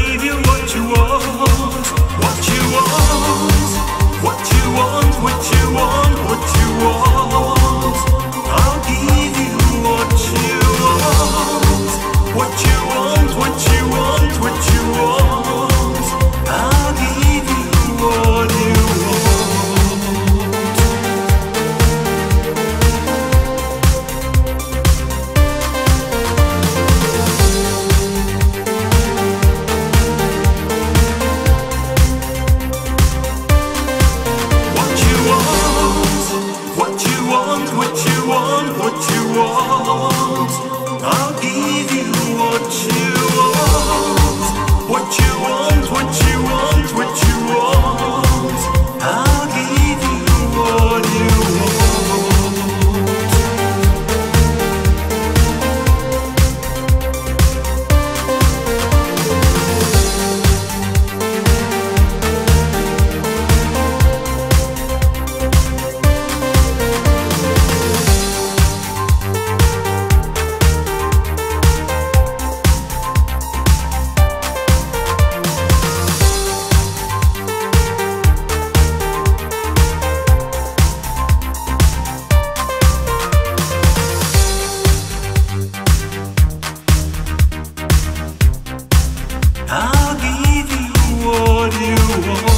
give you what you want, what you want, what you want, what you want, what you want. I'll give you what you want, what you want, what you want, what you want. I'll give you what you want. What you want, what you want, what you want. I'll give you what you want, what you want, what you want, what you want. I'll give you what you I'll give you what you want.